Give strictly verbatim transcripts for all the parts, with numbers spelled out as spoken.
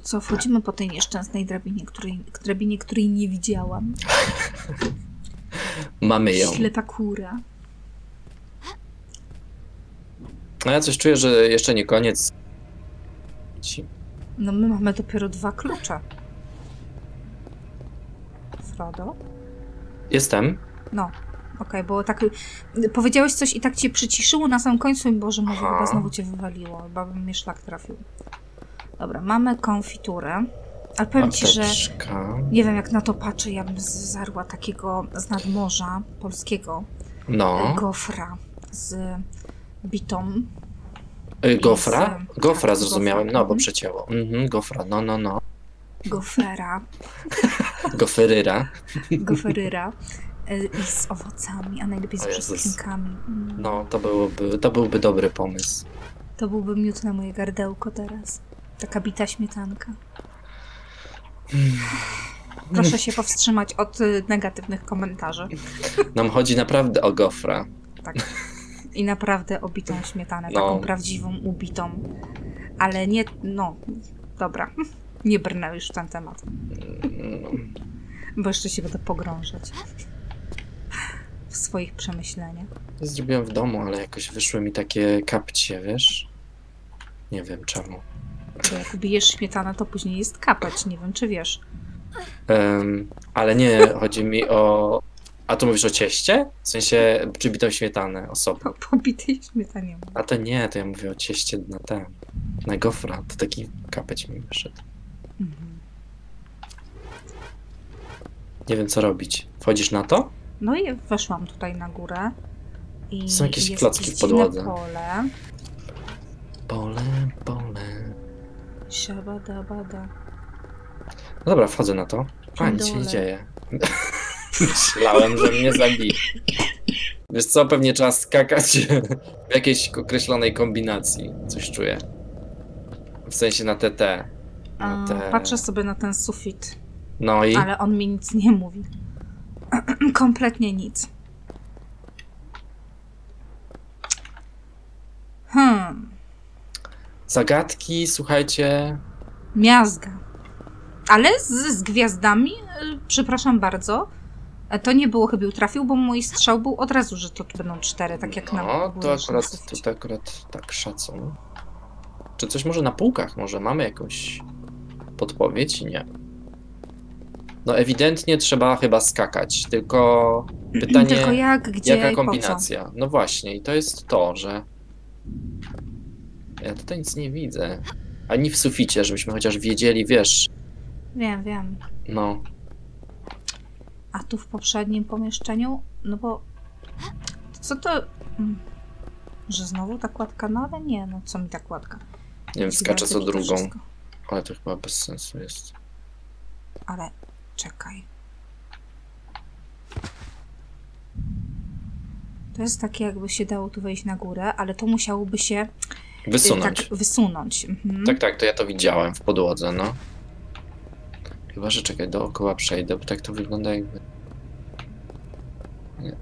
co, wchodzimy po tej nieszczęsnej drabinie, której, drabinie, której nie widziałam. Mamy ją. Ślepa kura. No ja coś czuję, że jeszcze nie koniec. No my mamy dopiero dwa klucze. Frodo? Jestem. No, okej, okay, bo tak powiedziałeś coś i tak cię przyciszyło na samym końcu i Boże, może chyba znowu cię wywaliło, chyba bym mnie szlak trafił. Dobra, mamy konfiturę, ale powiem ci, że nie wiem jak na to patrzę, ja bym zarła takiego z nadmorza polskiego no. gofra z bitą. Y, gofra? Z, gofra tak, zrozumiałem, gofra. no bo przecięło. Mhm, gofra, no, no, no. Gofera. Goferyra. Goferyra. I z owocami, a najlepiej z brzoskwinkami. Mm. No, to byłoby, to byłby dobry pomysł. To byłby miód na moje gardełko teraz. Taka bita śmietanka. Proszę się powstrzymać od negatywnych komentarzy. Nam chodzi naprawdę o gofra. Tak. I naprawdę o bitą śmietanę. No. Taką prawdziwą, ubitą. Ale nie... No, dobra. Nie brnę już w ten temat. No. Bo jeszcze się będę pogrążać w swoich przemyśleniach. Zrobiłem w domu, ale jakoś wyszły mi takie kapcie, wiesz? Nie wiem czemu. Bo jak ubijesz śmietanę, to później jest kapeć. Nie wiem, czy wiesz. Um, ale nie, chodzi mi o... A tu mówisz o cieście? W sensie, czy bitą śmietanę osobno? Po, po bitej śmietanie. A to nie, to ja mówię o cieście na ten... Na gofra. To taki kapeć mi wyszedł. Mhm. Nie wiem co robić. Wchodzisz na to? No i weszłam tutaj na górę. I są jakieś jest klocki w podłodze. Pole. Pole, pole. Siabadabada. No dobra, wchodzę na to. A, nic się nie dole. dzieje. Myślałem, że mnie zabije. Wiesz co, pewnie trzeba skakać w jakiejś określonej kombinacji. Coś czuję. W sensie na te te. Na te... Patrzę sobie na ten sufit. No i? Ale on mi nic nie mówi. Kompletnie nic. Hmm. Zagadki, słuchajcie. Miazga. Ale z, z gwiazdami, y, przepraszam bardzo, to nie było chybił trafił, bo mój strzał był od razu, że to będą cztery, tak jak no, na No, to akurat, to akurat tak szacun. Czy coś może na półkach? Może mamy jakąś podpowiedź? Nie. No ewidentnie trzeba chyba skakać, tylko pytanie, tylko jak, gdzie, jaka i po kombinacja? co? No właśnie, i to jest to, że ja tutaj nic nie widzę. Ani w suficie, żebyśmy chociaż wiedzieli, wiesz. Wiem, wiem. No. A tu w poprzednim pomieszczeniu? No bo... Co to... Że znowu ta kładka? No ale nie, no co mi ta kładka? Nie wiem, skaczę co drugą. Wszystko. Ale to chyba bez sensu jest. Ale czekaj. To jest takie, jakby się dało tu wejść na górę, ale to musiałoby się wysunąć. Tak, wysunąć. Mhm. Tak, tak, to ja to widziałem w podłodze, no. Chyba, że czekaj, dookoła przejdę, bo tak to wygląda jakby... Nie.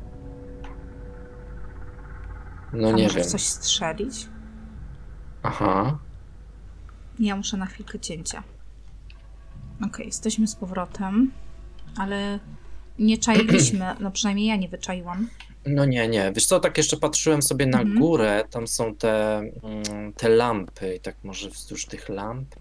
No A nie możesz wiem. coś strzelić? Aha. Ja muszę na chwilkę cięcia. Okej, okay, jesteśmy z powrotem, ale nie czailiśmy, no przynajmniej ja nie wyczaiłam. No nie, nie. Wiesz co, tak jeszcze patrzyłem sobie na Mhm. górę, tam są te, mm, te lampy i tak może wzdłuż tych lamp.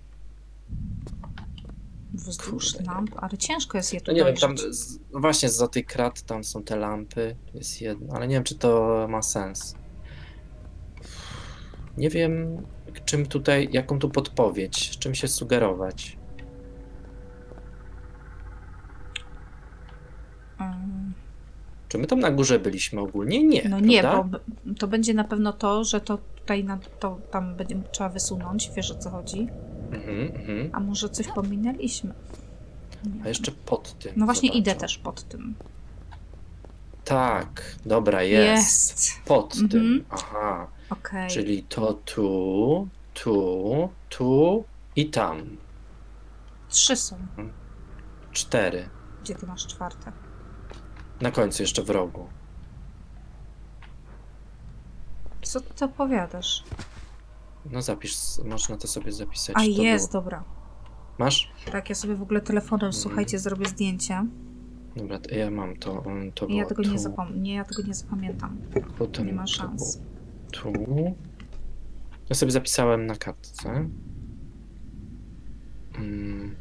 Wzdłuż Kurde. lamp, ale ciężko jest je tu No nie wiem, dojrzeć. tam z, no właśnie za tych krat tam są te lampy, jest jedno, ale nie wiem, czy to ma sens. Nie wiem, czym tutaj, jaką tu podpowiedź, czym się sugerować. Um, Czy my tam na górze byliśmy ogólnie? Nie, no nie, prawda? bo to będzie na pewno to, że to tutaj na, to tam będzie trzeba wysunąć, wiesz o co chodzi. Mhm, mhm. A może coś pominęliśmy? A jeszcze pod tym. No właśnie zobaczę. idę też pod tym. Tak, dobra, jest. Jest. Pod Mhm. tym, aha. Okej. Czyli to tu, tu, tu i tam. Trzy są. Cztery. Gdzie ty masz czwarte? Na końcu jeszcze w rogu. Co ty opowiadasz? No zapisz, można to sobie zapisać. A to jest, było. dobra. Masz? Tak, ja sobie w ogóle telefonem, mm. słuchajcie, zrobię zdjęcie. Dobra, ja mam to. to I ja tego tu. nie zapom... Nie, ja tego nie zapamiętam. Potem nie ma szans. Tu. Ja sobie zapisałem na kartce. Hmm.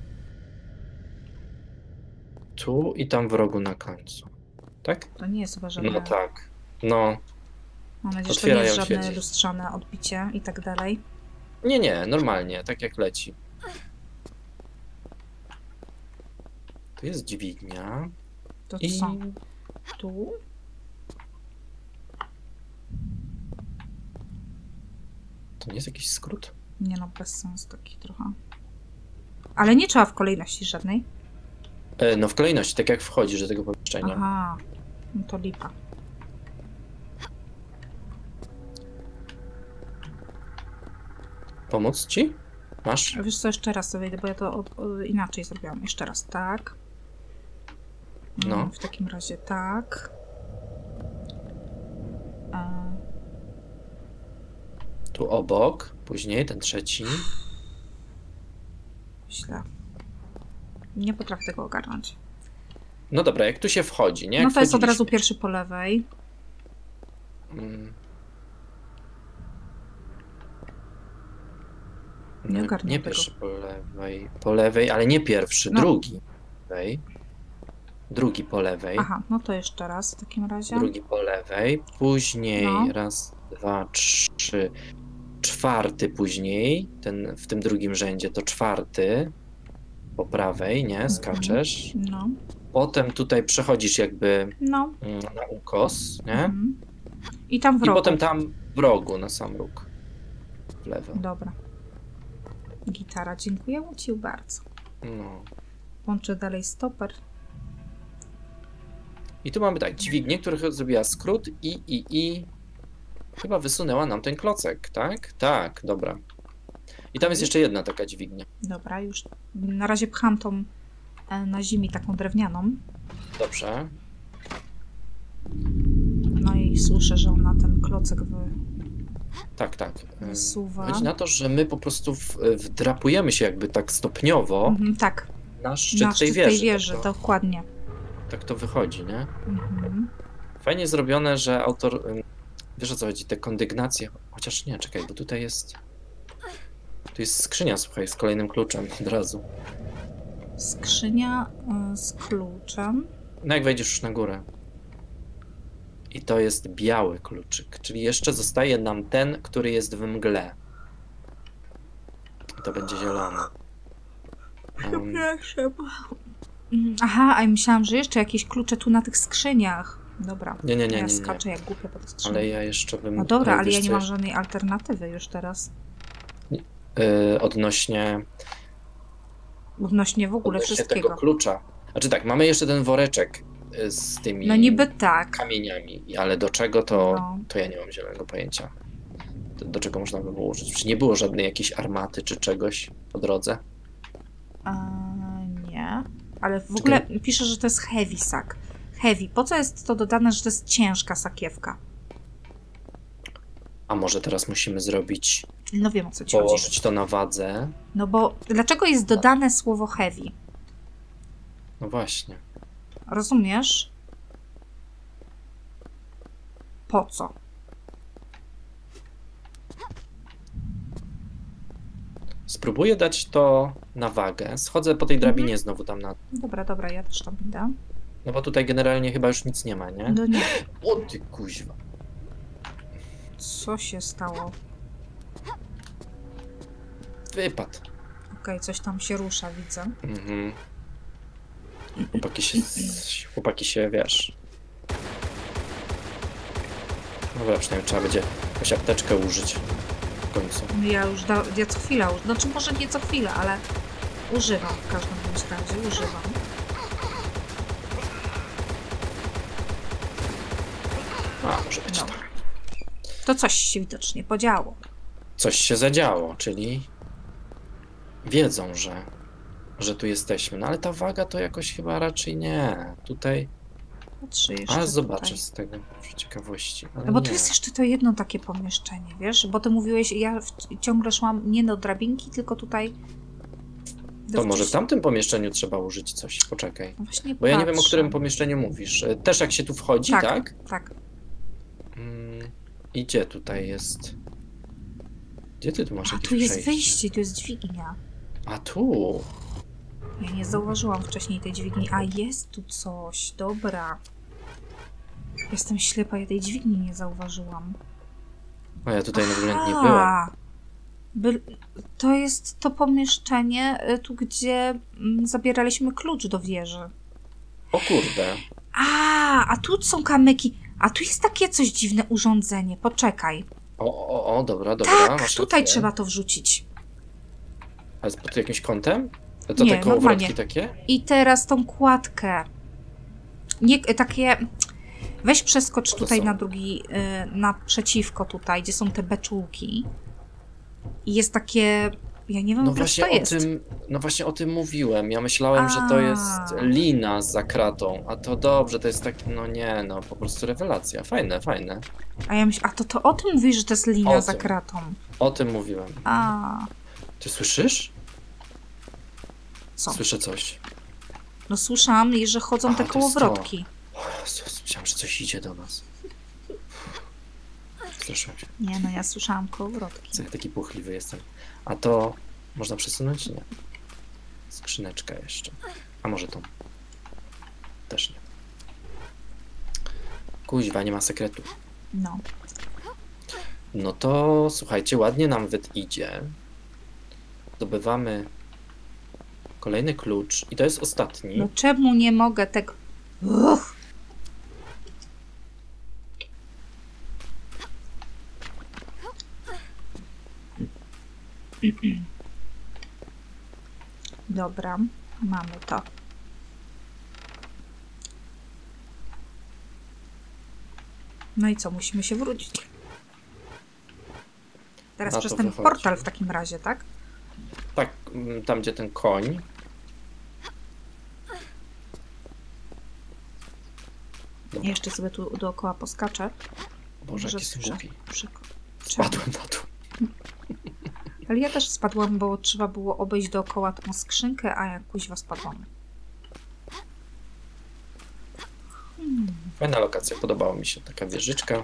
Tu i tam w rogu na końcu. Tak? To nie jest chyba żadne... No tak. No. Mam nadzieję, że to nie jest żadne lustrzane odbicie i tak dalej. Nie, nie, normalnie, tak jak leci. Tu jest dźwignia. To I... co? Tu? To nie jest jakiś skrót? Nie no, bez sensu taki trochę. Ale nie trzeba w kolejności żadnej. E, no w kolejności, tak jak wchodzisz do tego pomieszczenia. Aha, no to lipa. Pomóc ci? Masz? Wiesz co, jeszcze raz sobie wejdę, bo ja to od, od, inaczej zrobiłam. Jeszcze raz, tak. No. W takim razie tak. E... Tu obok, później ten trzeci. Źle. Nie potrafię tego ogarnąć. No dobra, jak tu się wchodzi, nie? Jak no to jest od razu pierwszy po lewej. Hmm. Nie, No, nie tego. pierwszy po lewej, po lewej, ale nie pierwszy, no. drugi. Lewej. Drugi po lewej. Aha, no to jeszcze raz w takim razie. Drugi po lewej, później no. raz, dwa, trzy, czwarty później, ten w tym drugim rzędzie to czwarty po prawej, nie? Skaczesz. No. Potem tutaj przechodzisz jakby no. na ukos, nie? Mhm. I tam w rogu. I potem tam w rogu, na sam róg. W lewo. Dobra. Gitara, dziękuję ci bardzo. No. Łączę dalej stoper. I tu mamy tak, dźwignię, która zrobiła skrót i, i, i chyba wysunęła nam ten klocek, tak? Tak, dobra. I tam jest jeszcze jedna taka dźwignia. Dobra, już na razie pcham tą na ziemi taką drewnianą. Dobrze. No i słyszę, że ona ten klocek wy... Tak, tak. wysuwa. Chodzi na to, że my po prostu w, wdrapujemy się jakby tak stopniowo mhm, tak. na szczyt, na szczyt tej wieży. tej wieży, tak to, dokładnie. Tak to wychodzi, nie? Mhm. Fajnie zrobione, że autor... Wiesz o co chodzi? Te kondygnacje... Chociaż nie, czekaj, bo tutaj jest... Tu jest skrzynia, słuchaj, z kolejnym kluczem od razu. Skrzynia y, z kluczem. No jak wejdziesz już na górę. I to jest biały kluczyk, czyli jeszcze zostaje nam ten, który jest w mgle. To będzie zielony. Um, Przepraszam. Aha, a ja myślałam, że jeszcze jakieś klucze tu na tych skrzyniach. Dobra. Nie, nie, nie. Ja nie, nie. skaczę jak głupia po tych skrzyniach. Ale ja jeszcze bym... No dobra, ale, ale ja nie mam coś... żadnej alternatywy już teraz. Yy, odnośnie... Odnośnie w ogóle odnośnie wszystkiego. tego klucza. Znaczy tak, mamy jeszcze ten woreczek z tymi no niby tak. kamieniami, ale do czego to, no. to ja nie mam zielonego pojęcia. Do, do czego można by było użyć? Czy nie było żadnej jakiejś armaty czy czegoś po drodze? Eee, nie. Ale w ogóle Ty... pisze, że to jest heavy sack. Heavy. Po co jest to dodane, że to jest ciężka sakiewka? A może teraz musimy zrobić... No wiem, o co ci położyć chodzi. to na wadze. No bo dlaczego jest dodane słowo heavy? No właśnie. Rozumiesz? Po co? Spróbuję dać to na wagę. Schodzę po tej drabinie mhm. znowu tam na... Dobra, dobra, ja też tam idę. No bo tutaj generalnie chyba już nic nie ma, nie? No nie. O ty kuźwa. Co się stało? Wypadł. Okej, okay, coś tam się rusza, widzę. Mhm. Chłopaki się, chłopaki się, wiesz... Dobra, przynajmniej trzeba będzie jakąś apteczkę użyć w końcu. Ja już da, ja co chwila, znaczy może nie co chwilę, ale używam w każdym bądź razie, używam. A, może być Dobra. tak. To coś się widocznie podziało. Coś się zadziało, czyli wiedzą, że, że tu jesteśmy. No ale ta waga to jakoś chyba raczej nie. Tutaj Trzy jeszcze Ale zobaczę tutaj. z tego, z ciekawości. Ale No bo nie. tu jest jeszcze to jedno takie pomieszczenie, wiesz? Bo ty mówiłeś, ja w, ciągle szłam nie do drabinki, tylko tutaj... To może w tamtym pomieszczeniu trzeba użyć coś. Poczekaj. No właśnie Bo ja nie wiem, o patrzę. którym pomieszczeniu mówisz. E, Też jak się tu wchodzi, Tak, tak? tak. Mm, I gdzie tutaj jest? Gdzie ty tu masz A jakieś tu jest przejście? wyjście, tu jest dźwignia. A tu. Ja nie zauważyłam wcześniej tej dźwigni. A jest tu coś, dobra. Jestem ślepa, ja tej dźwigni nie zauważyłam. O, ja tutaj w ogóle nie Aha. byłam. By... To jest to pomieszczenie, y, tu gdzie mm, zabieraliśmy klucz do wieży. O kurde. A, a tu są kamyki. A tu jest takie coś dziwne urządzenie. Poczekaj. O, o, o, dobra, dobra. Tak, masz tutaj rację. trzeba to wrzucić. A jest pod jakimś kątem? To te Nie, kołowrotki normalnie. takie? I teraz tą kładkę. Nie, takie... Weź przeskocz to tutaj są? na drugi, y, naprzeciwko tutaj, gdzie są te beczułki. I jest takie... Ja nie wiem, No po co właśnie to o jest. tym, no właśnie o tym mówiłem. Ja myślałem, A. że to jest lina za kratą. A to dobrze, to jest tak, no nie, no po prostu rewelacja. Fajne, fajne. A ja myślę, a to, to o tym mówisz, że to jest lina O za tym. kratą. O tym mówiłem. A, Ty słyszysz? co? Słyszę coś. No słyszałam, że chodzą A, te to jest kołowrotki. O Jezus, myślałem, że coś idzie do nas. Straszyłem się. Nie, no ja słyszałam kołowrotki. Co ja taki puchliwy jestem. A to można przesunąć? Nie. Skrzyneczka jeszcze. A może tą? Też nie. Kuźwa, nie ma sekretu. No. No to słuchajcie, ładnie nam wyd idzie. Zdobywamy kolejny klucz i to jest ostatni. No czemu nie mogę tego... Uch. Dobra, mamy to. No i co, musimy się wrócić. Teraz Na przez to ten wychodzi. portal w takim razie, tak? Tak, mm, tam gdzie ten koń. Dobra. Ja jeszcze sobie tu dookoła poskaczę. Boże, Może jaki jestem prze- głupi. prze- Spadłem na dół. Ale ja też spadłam, bo trzeba było obejść dookoła tą skrzynkę, a ja kuźwa spadłam. Hmm. Fajna lokacja, podobała mi się taka wieżyczka.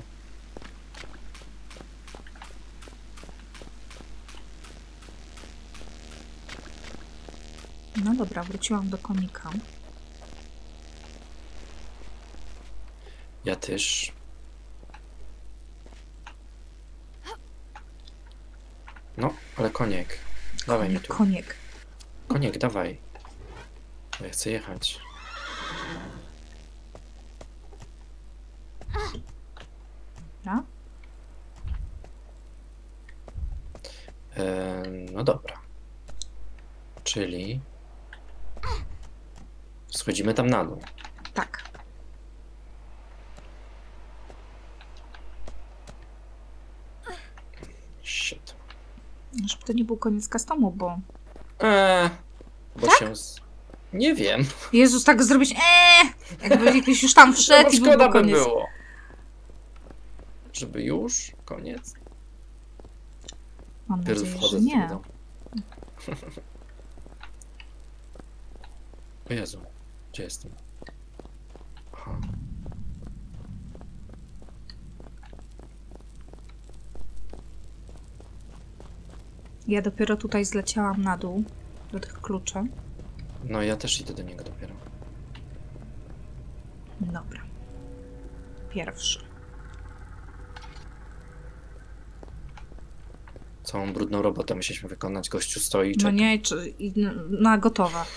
No dobra, wróciłam do konika. Ja też. No, ale koniek. Dawaj mi tu. Koniek. Koniek, dawaj. Bo ja chcę jechać. Dobra. E, no dobra. Czyli schodzimy tam na dół. Tak. Shit. Żeby to nie był koniec customu, bo... Eee, bo Tak? się... Z... Nie wiem. Jezus, tak zrobić eee! Jakby jakiś już tam No wszedł bo i szkoda byłby by koniec. było. Żeby już? Koniec? Mam Dopiero nadzieję, wchodzę że do tego nie. domu. O Jezu, gdzie jestem? Aha. Ja dopiero tutaj zleciałam na dół do tych kluczy. No ja też idę do niego dopiero. Dobra. Pierwszy. Całą brudną robotę musieliśmy wykonać. Gościu stoi i No czeka. nie, czy, i, na gotowe.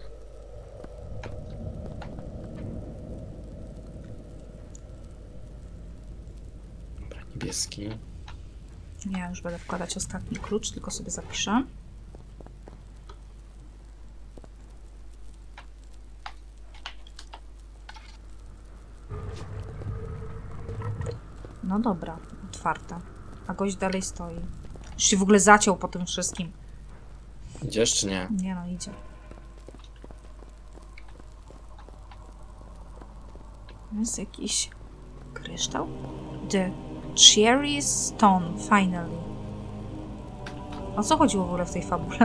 Dobra, niebieski. Ja już będę wkładać ostatni klucz, tylko sobie zapiszę. No dobra, otwarte. A gość dalej stoi. Już się w ogóle zaciął po tym wszystkim. Idziesz czy nie? Nie no, idzie. To jest jakiś kryształ? The Cherry Stone, finally. O co chodziło w ogóle w tej fabule?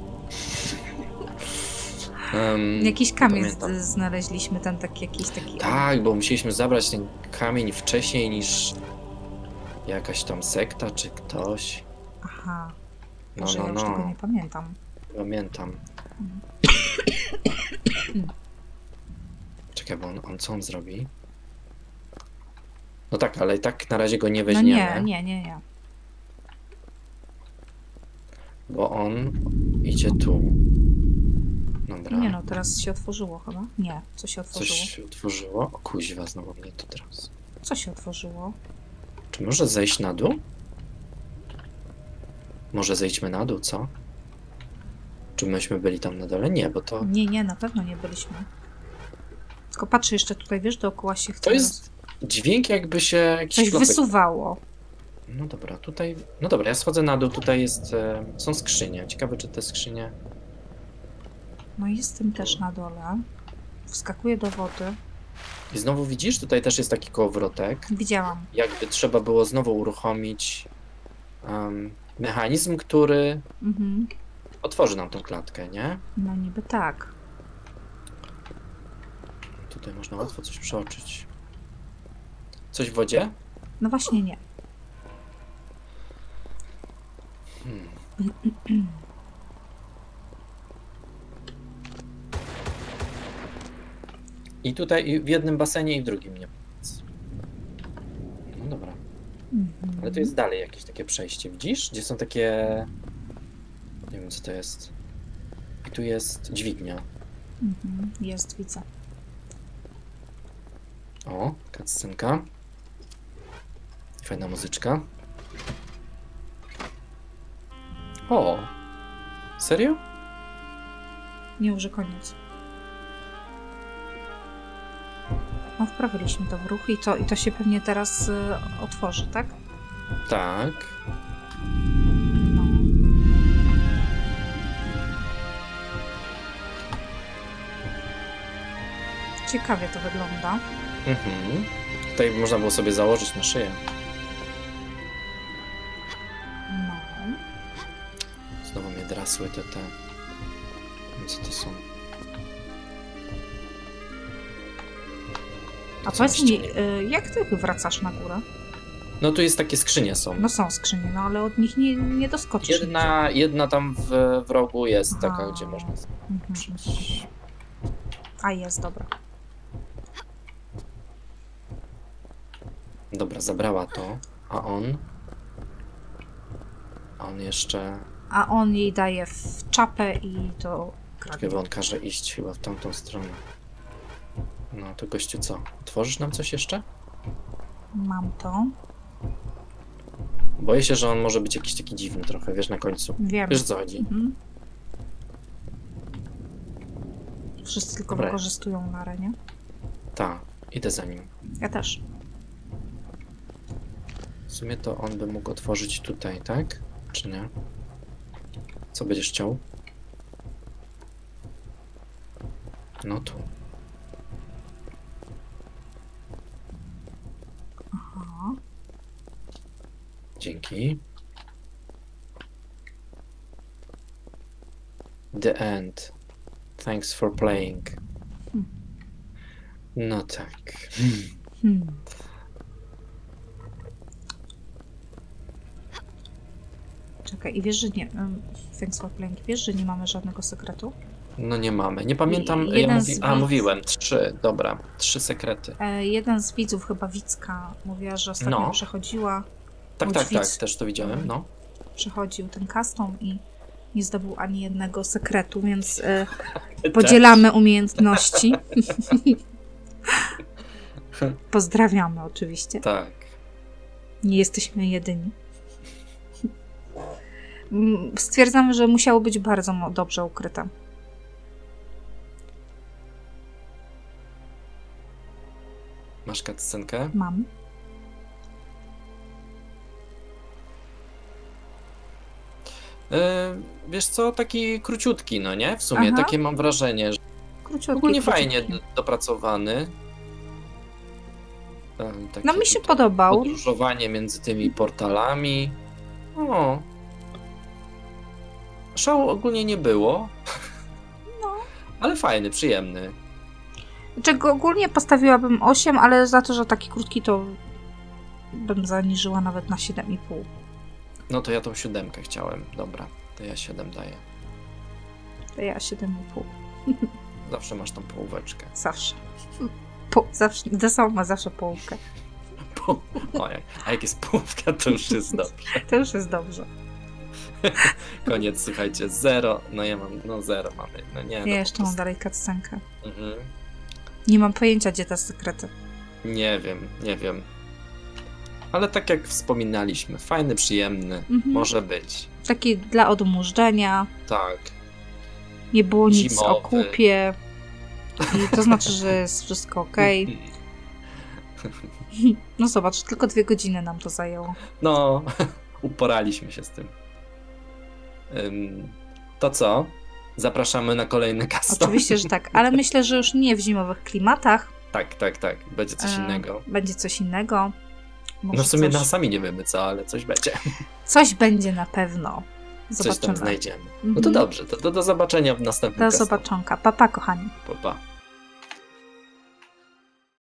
Um, jakiś kamień z- znaleźliśmy, ten taki jakiś taki... Tak, bo musieliśmy zabrać ten kamień wcześniej niż jakaś tam sekta czy ktoś. Aha. No, Może no, ja już no. tego nie pamiętam. Pamiętam. Czekaj, bo on, on co on zrobi? No tak, ale i tak na razie go nie No weźmiemy. nie, nie, nie, nie. Bo on idzie tu. Dobra. Nie no, teraz się otworzyło chyba. Nie, co się Coś otworzyło? się otworzyło. O kuźwa, znowu mnie to teraz. Co się otworzyło? Czy może zejść na dół? Może zejdźmy na dół, co? Czy myśmy byli tam na dole? Nie, bo to... Nie, nie, na pewno nie byliśmy. Tylko patrzę jeszcze tutaj, wiesz, dookoła się chce... To jest dźwięk jakby się... Jakiś Coś klocek... wysuwało. No dobra, tutaj... No dobra, ja schodzę na dół, tutaj jest... E... Są skrzynie. Ciekawe, czy te skrzynie... No jestem też na dole. Wskakuję do wody. I znowu widzisz? Tutaj też jest taki kołowrotek. Widziałam. Jakby trzeba było znowu uruchomić um, mechanizm, który Mhm. otworzy nam tą klatkę, nie? No niby tak. Tutaj można łatwo coś przeoczyć. Coś w wodzie? No właśnie nie. Hmm. I tutaj i w jednym basenie i w drugim nie. No dobra. Mhm. Ale tu jest dalej jakieś takie przejście, widzisz? Gdzie są takie... Nie wiem, co to jest. I tu jest dźwignia. Mhm. Jest, widzę. O, cutscenka. Fajna muzyczka. O! Serio? Nie, że koniec. No, wprawiliśmy to w ruch i to, i to się pewnie teraz y, otworzy, tak? Tak. No. Ciekawie to wygląda. Mhm. Tutaj można było sobie założyć na szyję. No. Znowu mnie drasły te te... Nie wiem, co to są. A Co powiedz mi, ścianie? y, jak ty wracasz na górę? No tu jest takie skrzynie są. No są skrzynie, no ale od nich nie, nie doskoczysz. Jedna, jedna tam w, w rogu jest taka, Aha. gdzie można Mhm. skoczyć. A jest, dobra. Dobra, zabrała to. A on? A on jeszcze... A on jej daje w czapę i to kradnie. Czekaj, bo on każe iść chyba w tamtą stronę. No to gościu co? Otworzysz nam coś jeszcze? Mam to. Boję się, że on może być jakiś taki dziwny trochę, wiesz, na końcu. Wiem. Wiesz, o co chodzi? Mhm. Wszyscy tylko Dobra. wykorzystują Larę, nie? Tak, idę za nim. Ja też. W sumie to on by mógł otworzyć tutaj, tak? Czy nie? Co będziesz chciał? No tu. Aha. Dzięki. The end. Thanks for playing. Hmm. No tak. Hmm. Czekaj, i wiesz, że nie... Um, thanks for playing. Wiesz, że nie mamy żadnego sekretu? No nie mamy. Nie pamiętam. Jeden Ja z mówi... A, widz- mówiłem. Trzy. Dobra. Trzy sekrety. E, jeden z widzów, chyba Wicka, mówiła, że ostatnio No. przechodziła, Tak, Mój tak, tak. widz. Też to widziałem. No. przechodził ten custom i nie zdobył ani jednego sekretu, więc e, podzielamy umiejętności. Pozdrawiamy oczywiście. Tak. Nie jesteśmy jedyni. Mm, Stwierdzamy, że musiało być bardzo mo- dobrze ukryte. Masz cutscenkę? Mam. E, wiesz co, taki króciutki, no nie? W sumie Aha. takie mam wrażenie, że Króciutki, ogólnie króciutki. fajnie d- dopracowany. Tam takie No mi się tutaj podobał. podróżowanie między tymi portalami. O. Szału ogólnie nie było. No. Ale fajny, przyjemny. Czego ogólnie postawiłabym osiem, ale za to, że taki krótki, to bym zaniżyła nawet na siedem i pół. No to ja tą siódemkę chciałem. Dobra, to ja siedem daję. To ja siedem i pół. Zawsze masz tą połóweczkę. Zawsze. Po, zawsze. Desał ma zawsze połówkę. Po... O, jak, a jak jest połówka, to już jest dobrze. To już jest dobrze. Koniec, słuchajcie, zero. No ja mam, no zero mamy. No nie, Ja no jeszcze po mam prostu- dalej cutscenkę. Mhm. Nie mam pojęcia, gdzie te sekrety. Nie wiem, nie wiem. Ale tak jak wspominaliśmy, fajny, przyjemny, Mhm. może być. Taki dla odmurzenia. Tak. Nie było nic Zimowy. o kupie. I to znaczy, że jest wszystko okej. No zobacz, tylko dwie godziny nam to zajęło. No, uporaliśmy się z tym. Ym, to co? Zapraszamy na kolejny custom. Oczywiście, że tak, ale myślę, że już nie w zimowych klimatach. Tak, tak, tak. Będzie coś E, innego. Będzie coś innego. Może No w sumie coś, na sami nie wiemy co, ale coś będzie. coś będzie na pewno. Coś Zobaczymy. tam znajdziemy. No Mhm. to dobrze, to, to do zobaczenia w następnym Do custom. zobaczonka. Pa, pa, kochani. Pa, pa.